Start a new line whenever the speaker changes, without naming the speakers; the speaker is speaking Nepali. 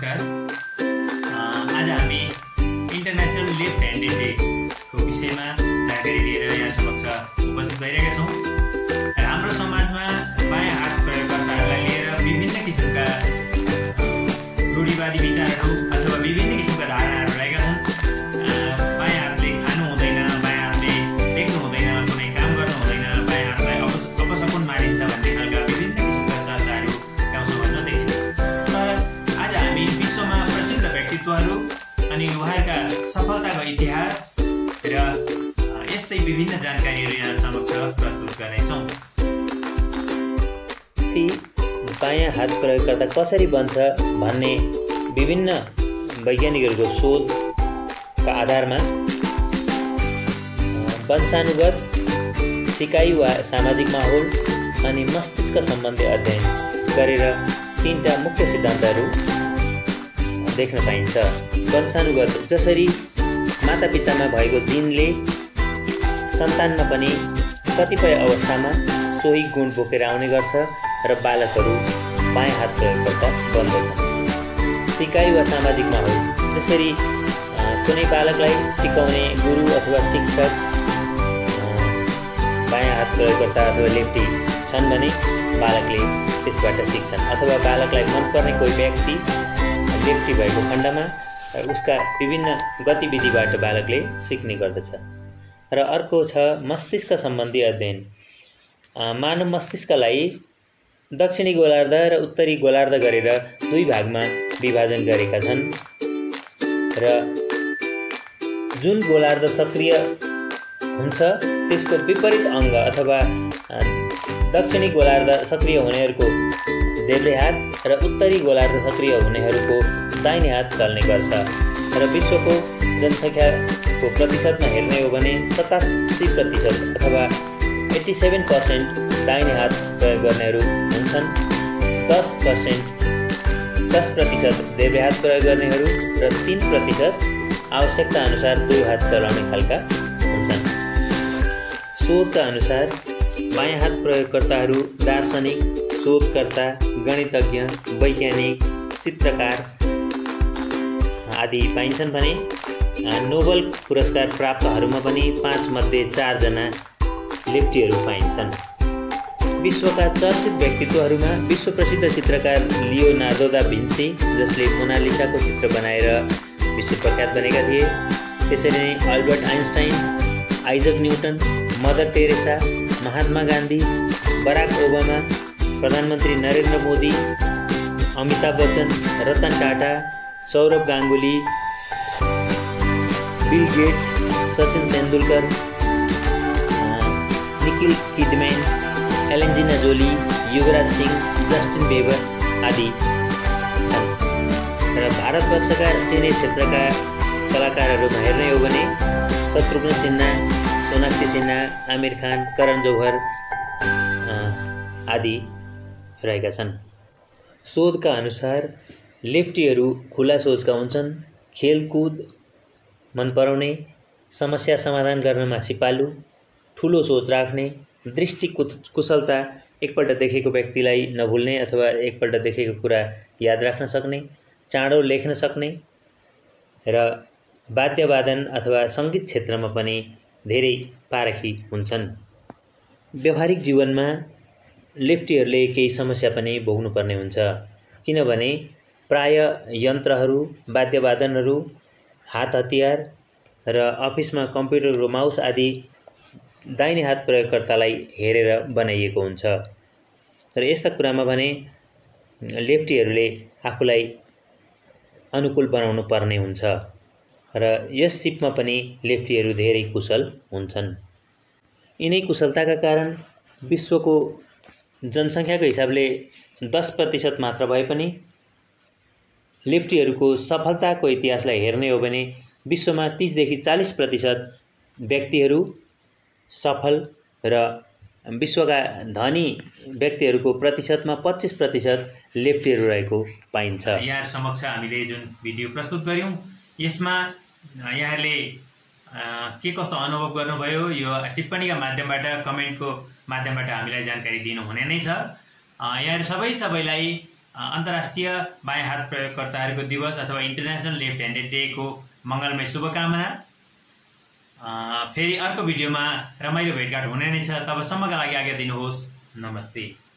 नमस्कार। आज हामी इन्टरनेसनल लेफ्ट ह्यान्डेड डेको विषयमा जानकारी लिएर यहाँ समक्ष उपस्थित भइरहेका छौँ। हाम्रो समाजमा बायाँ हात प्रयोगकर्ताहरूलाई लिएर विभिन्न किसिमका रूढिवादी विचारहरू अथवा विभिन्न किसिमका धारणाहरू रहेका छन्। बायाँ हातले खानु हुँदैन, बायाँ हातले देख्नु हुँदैन, कुनै काम गर्नु हुँदैन, बायाँ हातलाई अपसकुन मानिन्छ भन्ने खालका विभिन्न किसिमका चर्चाहरू गाउँ समाजमा देखिन्छ। तर आज हामी विश्वमा प्रसिद्ध व्यक्तित्वहरू अनि उहाँका सफलताको इतिहास र यस्तै विभिन्न जानकारीहरू यहाँ समक्ष प्रस्तुत गर्नेछौँ।
बायाँ हात प्रयोगकर्ता कसरी बन्छ भन्ने विभिन्न वैज्ञानिकहरूको शोधका आधारमा वंशानुगत, सिकाइ वा सामाजिक माहौल अनि मस्तिष्क सम्बन्धी अध्ययन गरेर तीनटा मुख्य सिद्धान्तहरू देख्न पाइन्छ। वंशानुगत, जसरी मातापितामा भएको जिनले सन्तानमा पनि कतिपय अवस्थामा सोही गुण बोकेर आउने गर्छ र बालकहरू बायाँ हात प्रयोगकर्ता बन्दछन्। सिकाइ वा सामाजिक माहौल, जसरी कुनै बालकलाई सिकाउने गुरु अथवा शिक्षक बायाँ हात प्रयोगकर्ता अथवा लेफ्टी छन् भने बालकले त्यसबाट सिक्छन्, अथवा बालकलाई मनपर्ने कोही व्यक्ति लेफ्टी भएको खण्डमा उसका विभिन्न गतिविधिबाट बालकले सिक्ने गर्दछ। र अर्को छ मस्तिष्क सम्बन्धी अध्ययन। मानव मस्तिष्कलाई दक्षिणी गोलार्ध र उत्तरी गोलार्ध गरेर दुई भागमा विभाजन गरेका छन् र जुन गोलार्ध सक्रिय हुन्छ त्यसको विपरीत अङ्ग अथवा दक्षिणी गोलार्ध सक्रिय हुनेहरूको देब्रे हात र उत्तरी गोलार्ध सक्रिय हुनेहरूको दाहिने हात चल्ने गर्छ। र विश्वको जनसङ्ख्याको प्रतिशतमा हेर्ने हो भने 87% अथवा 87% दाहिने हात प्रयोग गर्नेहरू हुन्छन्। 10% देब्रे हात प्रयोग गर्नेहरू र 3% आवश्यकता अनुसार दुई हात चलाउने खालका हुन्छन्। शोधका अनुसार बायाँ हात प्रयोगकर्ताहरू दार्शनिक, शोधकर्ता, गणितज्ञ, वैज्ञानिक, चित्रकार आदि पाइन्छन् भने नोबल पुरस्कार प्राप्तहरूमा पनि 5 मध्ये 4 जना लेफ्टीहरू पाइन्छन्। विश्वका चर्चित व्यक्तित्वहरूमा विश्व प्रसिद्ध चित्रकार लियोनार्दो दा भिन्सी, जसले मोनालिसाको चित्र बनाएर विश्व प्रख्यात बनेका थिए। त्यसरी नै Albert Einstein, Isaac Newton, Mother Teresa, Mahatma Gandhi, Barack Obama, प्रधानमन्त्री Narendra Modi, Amitabh Bachchan, Ratan Tata, Sourav Ganguly, Bill Gates, Sachin Tendulkar, Nicole Kidman, Angelina Jolie, Yuvraj Singh, Justin Bieber आदि छन्। र भारतवर्षका सिने क्षेत्रका कलाकारहरूमा हेर्ने हो भने शत्रुघ्न सिन्हा, सोनाक्षी सिन्हा, आमिर खान, करण जौहर आदि रहेका छन्। शोधका अनुसार लेफ्टीहरू खुला सोचका हुन्छन्, खेलकुद मन पराउने, समस्या समाधान गर्नमा सिपालु, ठुलो सोच राख्ने, दृष्टि कुशलता, एकपल्ट देखेको व्यक्तिलाई नभुल्ने अथवा एकपल्ट देखेको कुरा याद राख्न सक्ने, चाँडो लेख्न सक्ने र वाद्यवादन अथवा सङ्गीत क्षेत्रमा पनि धेरै पारखी हुन्छन्। व्यावहारिक जीवनमा लेफ्टीहरूले केही समस्या पनि भोग्नुपर्ने हुन्छ, किनभने प्राय यन्त्रहरू, वाद्यवादनहरू, हात हतियार र अफिसमा कम्प्युटरको माउस आदि दाहिने हात प्रयोगकर्तालाई हेरेर बनाइएको हुन्छ। र यस्ता कुरामा भने लेफ्टीहरूले आफूलाई अनुकूल बनाउनु पर्ने हुन्छ र यस सिपमा पनि लेफ्टीहरू धेरै कुशल हुन्छन्। यिनै कुशलताका कारण विश्वको जनसङ्ख्याको हिसाबले 10% मात्र भए पनि लेफ्टीहरूको सफलताको इतिहासलाई हेर्ने हो भने विश्वमा 30 देखि 40% व्यक्तिहरू सफल र विश्वका धनी व्यक्तिहरूको प्रतिशतमा 25% लेफ्टीहरू रहेको पाइन्छ।
यहाँ समक्ष हामीले जुन भिडियो प्रस्तुत गऱ्यौँ यसमा यहाँहरूले के कस्तो अनुभव गर्नुभयो यो टिप्पणीका माध्यमबाट, कमेन्टको माध्यमबाट हामीलाई जानकारी दिनुहुने नै छ। यहाँहरू सबैलाई अन्तर्राष्ट्रिय बायाँ हात प्रयोगकर्ताहरूको दिवस अथवा इन्टरनेसनल लेफ्ट ह्यान्डेड डेको मङ्गलमय शुभकामना। फेरि अर्को भिडियोमा रमाइलो भेटघाट हुने नै छ। तबसम्मका लागि आज्ञा दिनुहोस्। नमस्ते।